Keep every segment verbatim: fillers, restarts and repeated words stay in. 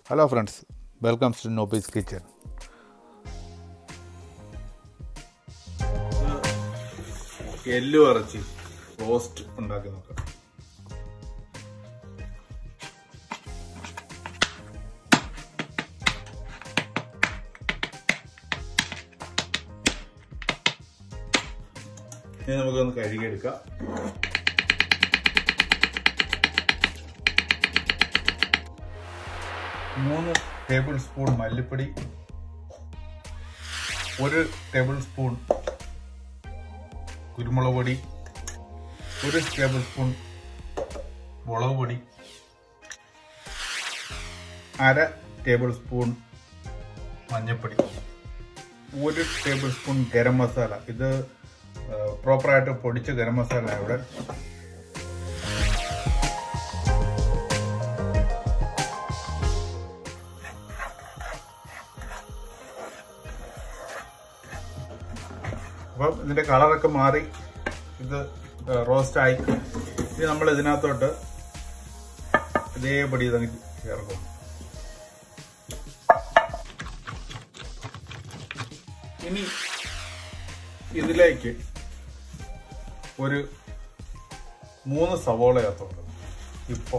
Hello friends, welcome to Nobys Kitchen. Yellow ഇറച്ചി roast ഉണ്ടാക്കി നോക്കാം. ഇനി നമുക്കൊന്ന് കഴുകിയെടുക്കാം. മൂന്ന് ടേബിൾ സ്പൂൺ മല്ലിപ്പൊടി, ഒരു ടേബിൾ സ്പൂൺ കുരുമുളക് പൊടി, ഒരു ടേബിൾ സ്പൂൺ മുളക് പൊടി, അര ടേബിൾ സ്പൂൺ മഞ്ഞൾപ്പൊടി, ഒരു ടേബിൾ സ്പൂൺ ഗരം മസാല. ഇത് പ്രോപ്പറായിട്ട് പൊടിച്ച ഗരം മസാല ഇവിടെ. അപ്പം ഇതിന്റെ കളറൊക്കെ മാറി ഇത് റോസ്റ്റായി. ഇനി നമ്മൾ ഇതിനകത്തോട്ട് ഇതേപടി ഇതങ്ങ് ചേർക്കും. ഇനി ഇതിലേക്ക് ഒരു മൂന്ന് സവോള ചേർത്തോണ്ട് ഇപ്പൊ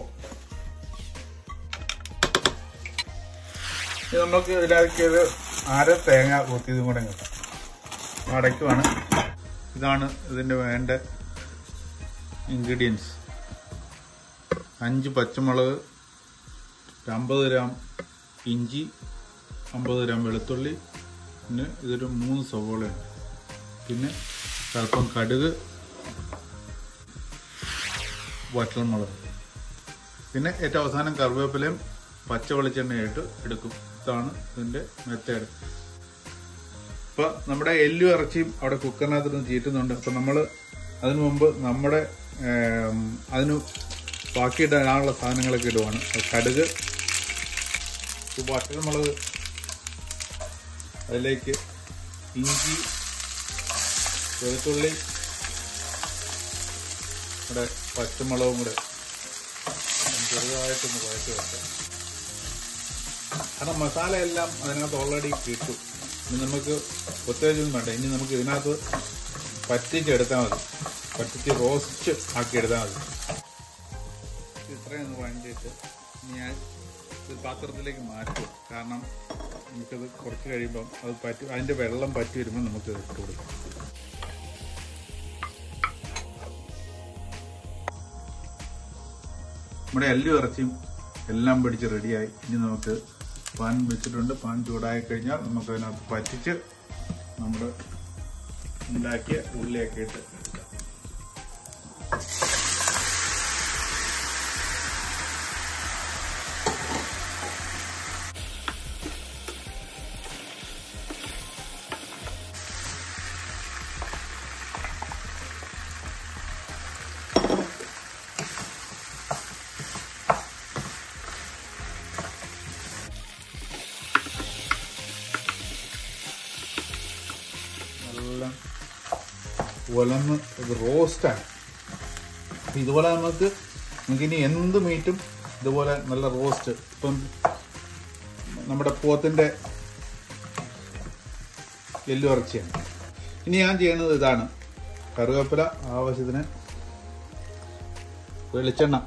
നമുക്ക് ഇതിലേക്ക് ഒരു അര തേങ്ങ കൊത്തിയതും കൂടെ കിട്ടാം. അടയ്ക്കുവാണ്. ഇതാണ് ഇതിൻ്റെ വേണ്ട ഇൻഗ്രീഡിയൻസ്. അഞ്ച് പച്ചമുളക്, അമ്പത് ഗ്രാം ഇഞ്ചി, അമ്പത് ഗ്രാം വെളുത്തുള്ളി, പിന്നെ ഇതൊരു മൂന്ന് സവോളയുണ്ട്, പിന്നെ സ്വല്പം കടുക്, വറ്റൽമുളക്, പിന്നെ ഏറ്റവും അവസാനം കറിവേപ്പിലയും പച്ച വെളിച്ചെണ്ണയായിട്ട് എടുക്കും. ഇതാണ് ഇതിൻ്റെ മെത്തേഡ്. ഇപ്പോൾ നമ്മുടെ എല്ലും ഇറച്ചിയും അവിടെ കുക്കറിനകത്ത് ചീറ്റുന്നുണ്ട്. അപ്പം നമ്മൾ അതിനു മുമ്പ് നമ്മുടെ അതിന് ബാക്കിയിടാനുള്ള സാധനങ്ങളൊക്കെ ഇടുവാണ്. കടുക്, വറ്റൽമുളക്, അതിലേക്ക് ഇഞ്ചി, വെളുത്തുള്ളി, ഇവിടെ പച്ചമുളകും കൂടെ ചെറുതായിട്ടൊന്ന് കുഴച്ച് വെക്കാം. കാരണം മസാലയെല്ലാം അതിനകത്ത് ഓൾറെഡി കിട്ടും. ഇനി നമുക്ക് പ്രത്യേകിച്ചൊന്നും വേണ്ട. ഇനി നമുക്ക് ഇതിനകത്ത് പറ്റിച്ചെടുത്താൽ മതി. പറ്റിച്ച് റോസ്റ്റ് ആക്കി എടുത്താൽ മതി. ഇത്രയൊന്ന് വേണ്ടിയിട്ട് ഞാൻ ഇത് പാത്രത്തിലേക്ക് മാറ്റും. കാരണം നമുക്കത് കുറച്ച് കഴിയുമ്പം അത് പറ്റി അതിൻ്റെ വെള്ളം പറ്റി വരുമ്പോൾ നമുക്ക് ഇട്ട് കൊടുക്കാം. നമ്മുടെ എല്ലും ഇറച്ചിയും എല്ലാം പിടിച്ച് റെഡിയായി. ഇനി നമുക്ക് പാൻ വെച്ചിട്ടുണ്ട്. പാൻ ചൂടായി കഴിഞ്ഞാൽ നമുക്ക് അതിനകത്ത് പറ്റിച്ച് നമ്മൾ ഉണ്ടാക്കിയ ഉള്ളിയൊക്കെ ഇട്ട് എടുക്കാം. ഉലന്ന് ഇത് റോസ്റ്റാണ്. അപ്പം ഇതുപോലെ നമുക്ക് നമുക്കിനി എന്ത് മീറ്റും ഇതുപോലെ നല്ല റോസ്റ്റ്. ഇപ്പം നമ്മുടെ പോത്തിൻ്റെ എല്ലും ഇറച്ചിയാണ്. ഇനി ഞാൻ ചെയ്യുന്നത് ഇതാണ്. കറിവേപ്പില, ആവശ്യത്തിന് വെളിച്ചെണ്ണ,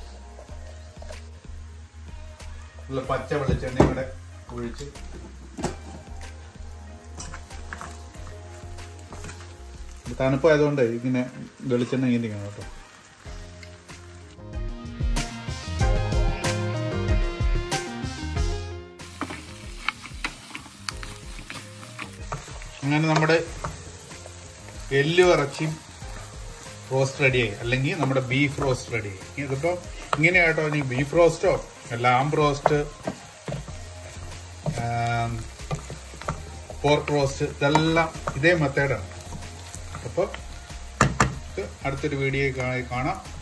നല്ല പച്ച വെളിച്ചെണ്ണയും കൂടെ ഒഴിച്ച് തണുപ്പായതുകൊണ്ട് ഇങ്ങനെ വെളിച്ചെണ്ണ ഇങ്ങനെ കേട്ടോ. അങ്ങനെ നമ്മുടെ എല്ലും ഇറച്ചിയും റോസ്റ്റ് റെഡിയായി, അല്ലെങ്കിൽ നമ്മുടെ ബീഫ് റോസ്റ്റ് റെഡിയായി. ഇതിപ്പോൾ ഇങ്ങനെയാട്ടോ. ഇനി ബീഫ് റോസ്റ്റോ ലാംബ് റോസ്റ്റ്, പോർക്ക് റോസ്റ്റ്, ഇതെല്ലാം ഇതേ മെത്തേഡാണ്. അപ്പോൾ അടുത്തൊരു വീഡിയോ കാണാം.